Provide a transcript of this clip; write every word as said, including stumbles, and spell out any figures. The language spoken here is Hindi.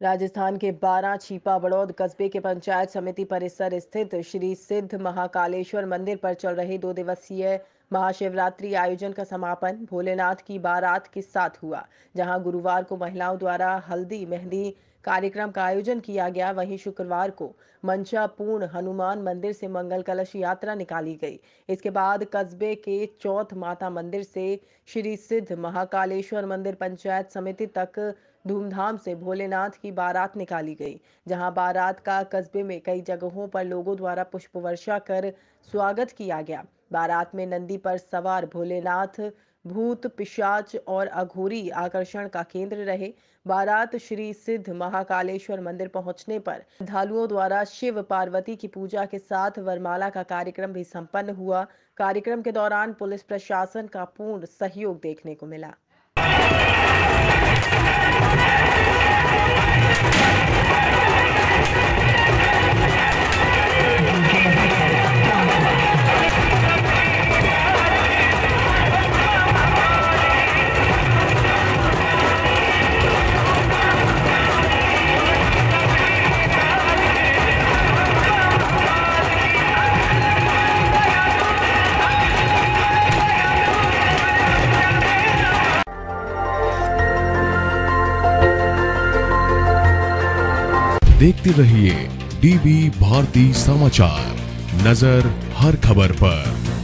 राजस्थान के बारां छीपा बड़ौद कस्बे के पंचायत समिति परिसर स्थित श्री सिद्ध महाकालेश्वर मंदिर पर चल रहे दो दिवसीय महाशिवरात्रि आयोजन का समापन भोलेनाथ की बारात के साथ हुआ, जहां गुरुवार को महिलाओं द्वारा हल्दी मेहंदी कार्यक्रम का आयोजन किया गया। वहीं शुक्रवार को मंचापूर्ण हनुमान मंदिर से मंगल कलश यात्रा निकाली गई। इसके बाद कस्बे के चौथ माता मंदिर से श्री सिद्ध महाकालेश्वर मंदिर पंचायत समिति तक धूमधाम से भोलेनाथ की बारात निकाली गई, जहां बारात का कस्बे में कई जगहों पर लोगों द्वारा पुष्प वर्षा कर स्वागत किया गया। बारात में नंदी पर सवार भोलेनाथ भूत पिशाच और अघोरी आकर्षण का केंद्र रहे। बारात श्री सिद्ध महाकालेश्वर मंदिर पहुंचने पर श्रद्धालुओं द्वारा शिव पार्वती की पूजा के साथ वरमाला का कार्यक्रम भी संपन्न हुआ। कार्यक्रम के दौरान पुलिस प्रशासन का पूर्ण सहयोग देखने को मिला। देखते रहिए डीबी भारती समाचार, नजर हर खबर पर।